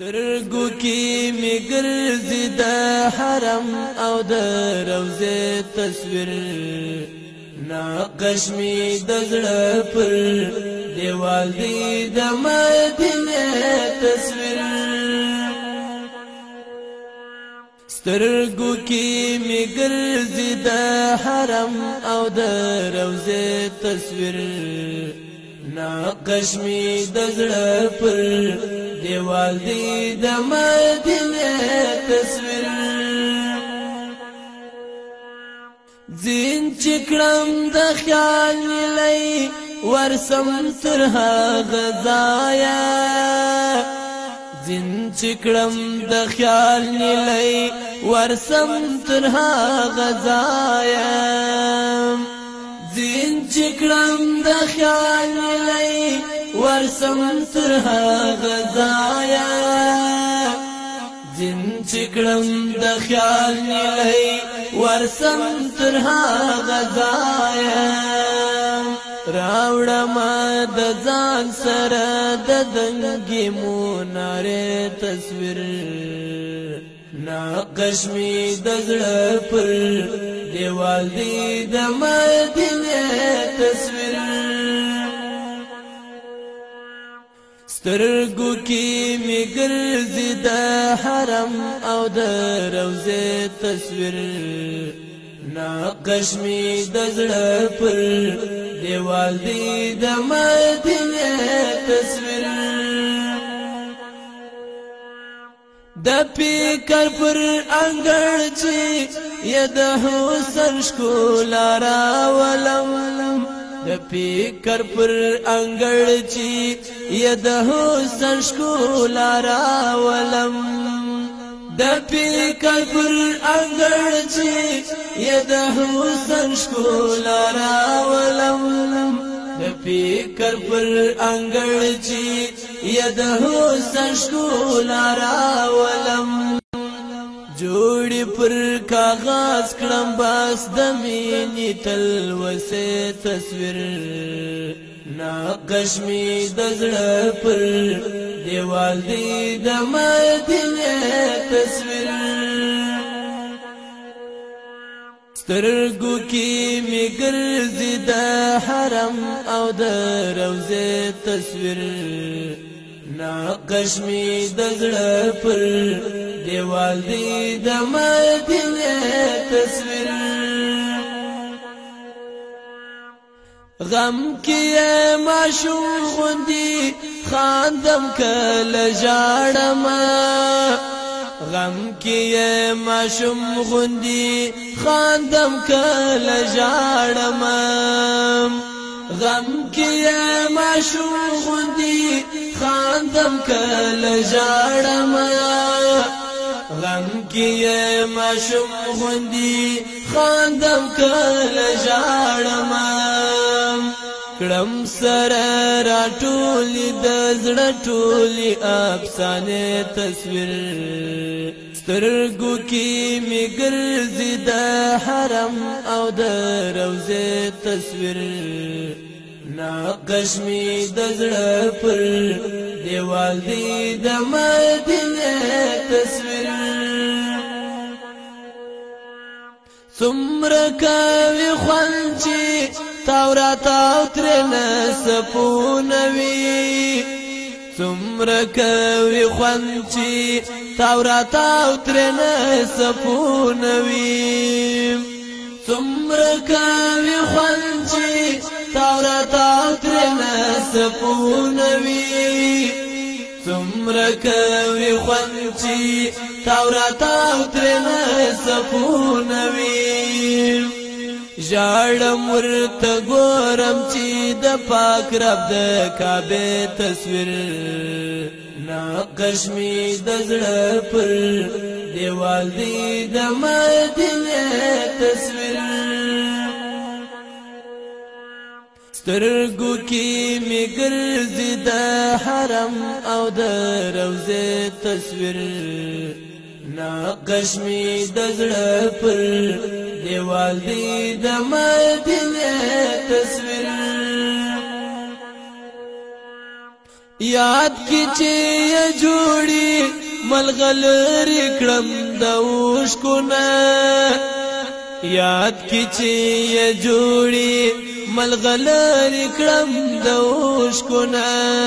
سترګو کې می ګرځي د حرم او د روضه تصویر ناقش می د زړه پر دیوال دی د مدینه تصویر سترګو کې می ګرځي د حرم او د روضه تصویر ناقش می د زړه پر دیوال دی د مدینه تصویر زین چکړم د خیال لای ورسم تر هغه ځایا زین چکړم د خیال لای ورسم تر هغه ځایا زین چکړم د خیال لای ورسم تر هغه ځایا زین چکړم د خیال لای ورسم تر هغه ځایا راوړم د ځان سره د دنګي موناره تصویر ناقش می د زړه پر دیوال دی د مدینه تصویر سترګو کې می ګرځي د حرم او د روضه تصویر ناقش می د زړه پر دیوال دی د مدینه تصویر د پیکر پر انګړ چې ی د حسن ښکلا راولم د پیکر پر انګړ چې ی د حسن ښکلا راولم د پیکر پر انګړ چې ی د حسن ښکلا راولم د پیکر پر انګړ چې ی د حسن ښکلا راولم جوړی پر کاغذ کړم بس د مینې تلوسه تصویر ناقش می د زړه پر دیوال دی د مدینه تصویر سترګو کې می ګرځي د حرم او د روضه تصویر ناقش می د زړه پر دیوال دی د مدینه تصویر غم کې ماشوم غوندي خاندم کله ژاړم غم کې ماشوم غوندي خاندم کله ژاړم غم کې ماشوم غوندي خاندم کله ژاړم غم کې ماشوم غوندي خاندم کله ژاړم کړم سره راټولې د زړه ټولې افسانې تصویر سترګو کې می ګرځي د حرم او د روضه تصویر ناقش می د زړه پر دیوال دی د مدینه تصویر څومره کوي خوند چې تورات او ترنه سپونوي څومره کوي خوند چې تورات او ترنه سپونوي څومره کوي خوند چې تورات او ترنه سپونوي څومره کوي خوند چې تورات او ترنه سپونوي ژاړم ورته ګورم چې د پاک رب د کعبه تصویر ناقش می د زړه پر دیوال دی د مدینه تصویر سترګو کې می ګرځي د حرم او د روضه تصویر ناقش می د زړه پر دیوال دی د مدینه تصویر یاد کی چې جوړی ملغلری کړم د اوښکونه یاد کی چې جوړي ملغلری کړم د اوښکونه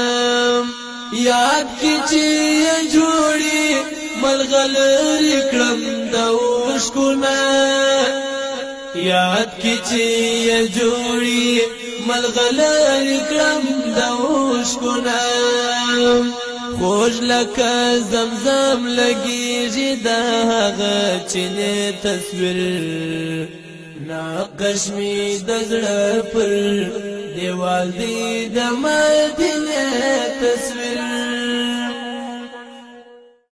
یاد کی چې جوړي ملغلری کړم د اوښکونه یاد کی چې جوړي ملغلری کړم د اوښکونه خوش لکه زمزم لګیږي د هغه چینه تصویر نقش می د زړه پر دیوال دی د مدینه تصویر